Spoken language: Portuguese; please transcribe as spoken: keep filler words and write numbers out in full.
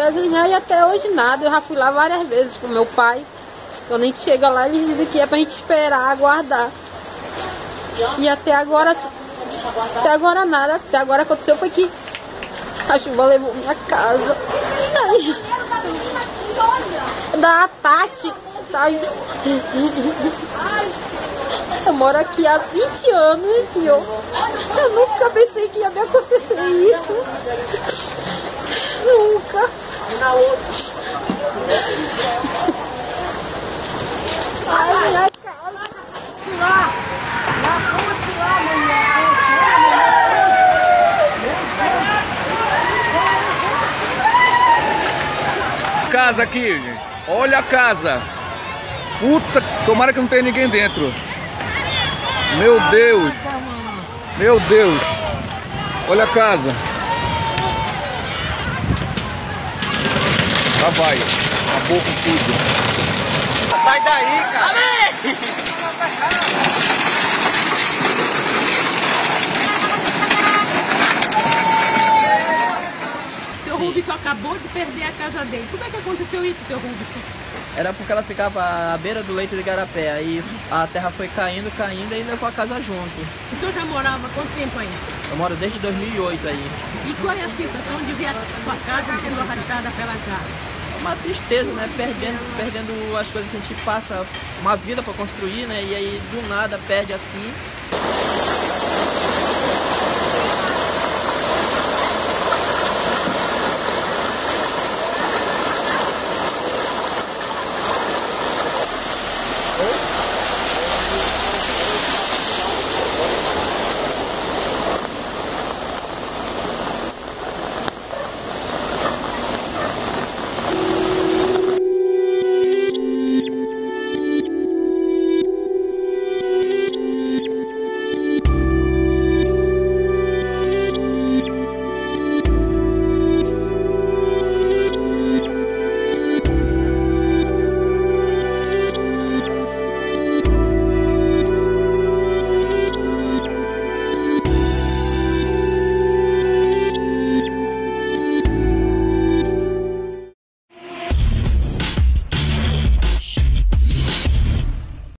vezes, né? E até hoje nada. Eu já fui lá várias vezes com meu pai. Quando a gente chega lá, eles dizem que é pra gente esperar, aguardar. E até agora, até agora nada. Até agora aconteceu foi que a chuva levou minha casa. Aí, da Tati. Tá? Eu moro aqui há vinte anos e eu, eu nunca pensei que ia me acontecer isso. Nunca. Ai, minha casa. Lá, na ponte lá, casa aqui, gente. Olha a casa. Puta, tomara que não tenha ninguém dentro. Meu Deus. Meu Deus. Olha a casa. Lá vai. Acabou com tudo. Sai daí, cara. Seu Rubens acabou de perder a casa dele. Como é que aconteceu isso, seu Rubens? Era porque ela ficava à beira do leito de Igarapé. Aí a terra foi caindo, caindo e levou a casa junto. O senhor já morava há quanto tempo aí? Eu moro desde dois mil e oito aí. E qual é a sensação de ver a sua casa sendo arrastada pelas águas? Uma tristeza, né? Perdendo, perdendo as coisas que a gente passa uma vida para construir, né? E aí do nada perde assim.